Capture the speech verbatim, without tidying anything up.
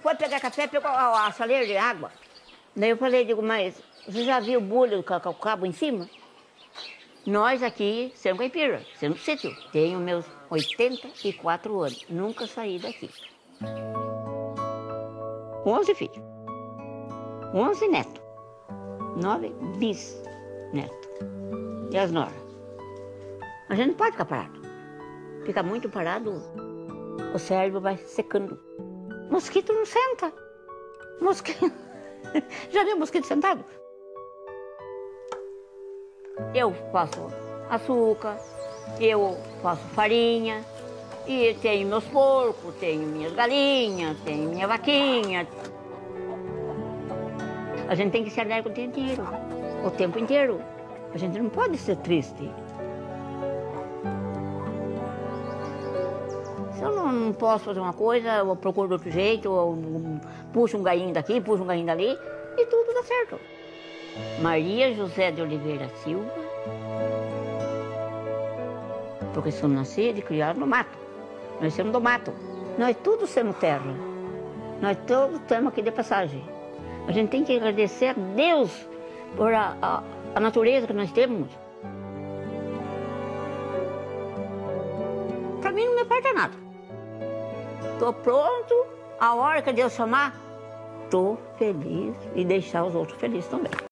pode pegar café, pegou a, a chaleira de água. Daí eu falei, digo, mas você já viu o bolho com o cabo em cima? Nós aqui, sendo caipira, sendo sítio, tenho meus oitenta e quatro anos, nunca saí daqui. onze filhos, onze netos, nove bisnetos e as noras. A gente não pode ficar parado. Fica muito parado, o cérebro vai secando. Mosquito não senta. Mosquito... Já viu mosquito sentado? Eu faço açúcar, eu faço farinha, e tenho meus porcos, tenho minhas galinhas, tenho minha vaquinha. A gente tem que ser alegre o tempo inteiro, o tempo inteiro. A gente não pode ser triste. Se eu não, não posso fazer uma coisa, eu procuro de outro jeito, eu puxo um gainho daqui, puxo um gainho dali, e tudo dá certo. Maria José de Oliveira Silva, porque somos nascidos e criados no mato. Nós somos do mato. Nós todos somos terra. Nós todos estamos aqui de passagem. A gente tem que agradecer a Deus por a, a, a natureza que nós temos. Para mim não me falta nada. Estou pronto, a hora que Deus chamar, estou feliz e deixar os outros felizes também.